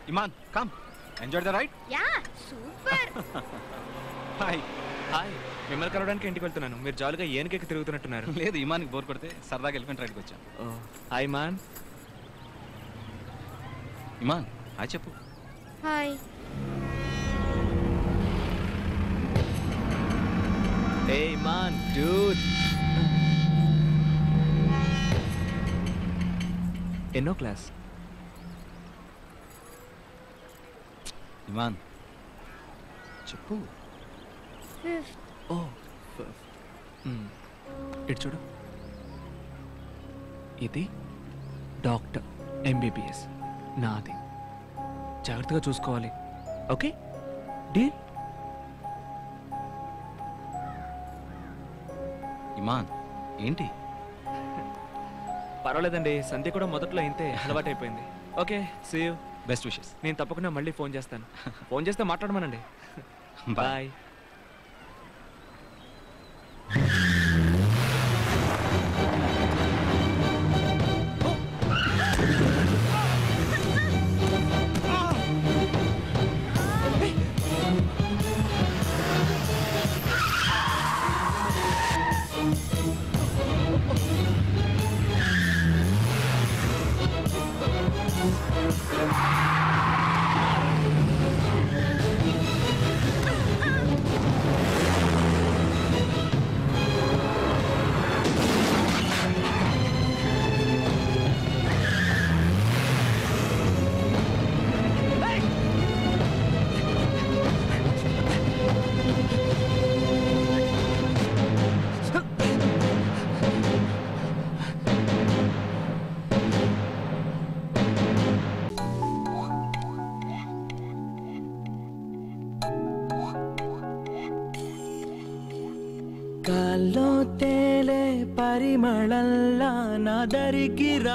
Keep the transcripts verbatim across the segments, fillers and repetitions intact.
Ehaan, come. Enjoy the ride? Yeah, super. Hi. Hi, మిమ్మల్ని కలవడానికి ఇంటికి వెళ్తున్నాను. మీరు జాలీగా ఏనుకెక్కి తిరుగుతున్నట్టున్నారు. లేదు, ఇమాన్కి బోర్ కొడితే సరదాగా ఎలిఫెంట్ రైడ్కి వచ్చాను. Hi man. ఇమాన్, హాయ్ చెప్పు. హాయ్. Hey man, dude. ఎన్నో క్లాస్? ఇమాన్ చెప్పు. ఫిఫ్త్. ఓ ఫిఫ్త్. ఇటు చూడు. ఇది డాక్టర్ ఎంబీబీఎస్, నాది. జాగ్రత్తగా చూసుకోవాలి, ఓకే? డీల్? ఇమాన్ ఏంటి? పర్వాలేదండి, సంధ్య కూడా మొదట్లో ఇంతే అలవాటు అయిపోయింది. Okay, see you. Best wishes. నేను తప్పకుండా మళ్ళీ ఫోన్ చేస్తాను. ఫోన్ చేస్తే మాట్లాడమనండి. బాయ్. గాల్లో తేలే పరిమళల్లా నాదరికిరా,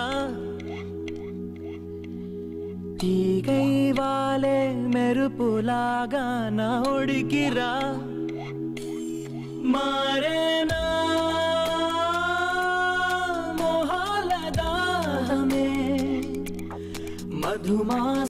తీగై వాలే మెరుపులాగా నా ఒడికిరా, మారేనా మోహాల దాహమే మధుమా